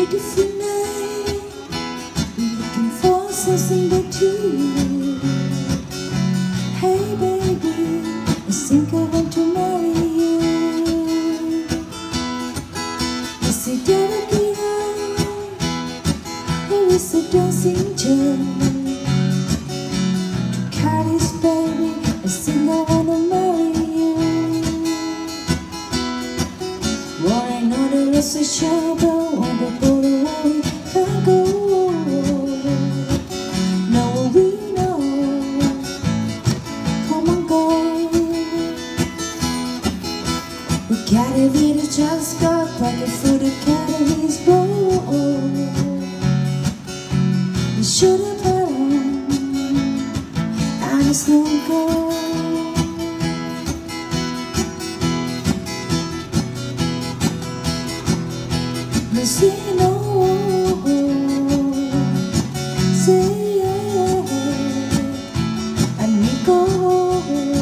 beautiful night, looking for something but you. Hey baby, I think I want to marry you. Is it Delicate? Or is it Dancing Joe? Carries baby, I think I wanna marry you. Well, I know there is a show, but when the boat away can't go. No, we know. Come on, go. We gotta be the chance, got pocket for the calories, boy. We should have had on, and it's no go. Say no, say yeah, and me go.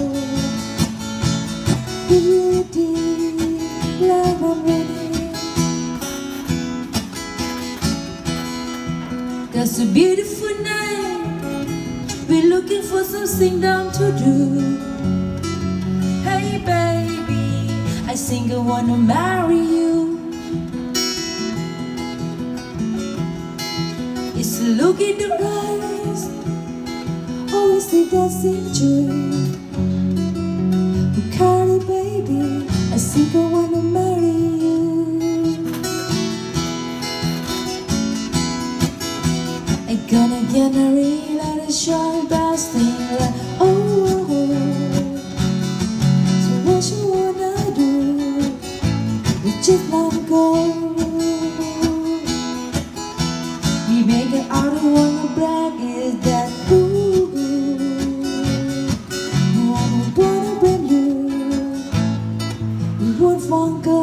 Beauty, love, I'm ready. There's a beautiful night, we're looking for something down to do. Hey baby, I think I wanna marry you. It's a look in the eyes, always the dancing joy. Carly baby, I think I wanna marry you. I gonna get a real out of short best thing like oh, so what you wanna do? We just let it go. We make it out of one brag is that ooh, I don't wanna blame you. We won't want go.